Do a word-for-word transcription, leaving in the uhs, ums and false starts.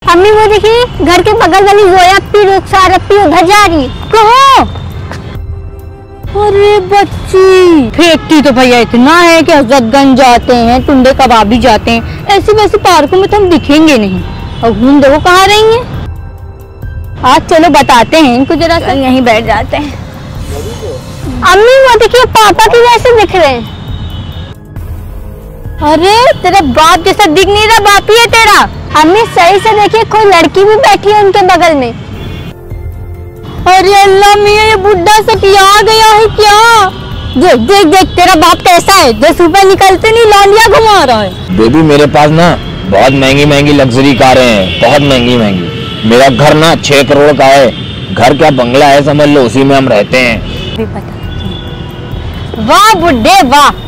अम्मी वो देखिए घर के बगल वाली जोया अपनी रुखसार अपनी उधर जा रही है। कहाँ? अरे बच्ची फेंकती तो भैया इतना है कि हजरतगंज जाते हैं, टुंडे कबाबी जाते हैं, ऐसे वैसे पार्कों में तो हम दिखेंगे नहीं। और घूम देखो कहाँ रही हैं। आज चलो बताते हैं इनको, जरा सा यहीं बैठ जाते हैं। अम्मी वो देखिए पापा की जैसे दिख रहे हैं। अरे तेरा बाप जैसा दिख नहीं रहा, बाप ही है तेरा। अम्मी सही से देखिए कोई लड़की भी बैठी है उनके बगल में। अरे अल्लाह मियां ये बुढ़ा सा आ गया है क्या? देख देख देख तेरा बाप कैसा है, जो सुबह निकलते नहीं लालिया घुमा रहा है। बेबी मेरे पास ना बहुत महंगी महंगी लग्जरी कारें हैं, बहुत महंगी महंगी। मेरा घर ना छह करोड़ का है, घर क्या बंगला है समझ लो, उसी में हम रहते हैं। वाह बुढ़े वाह,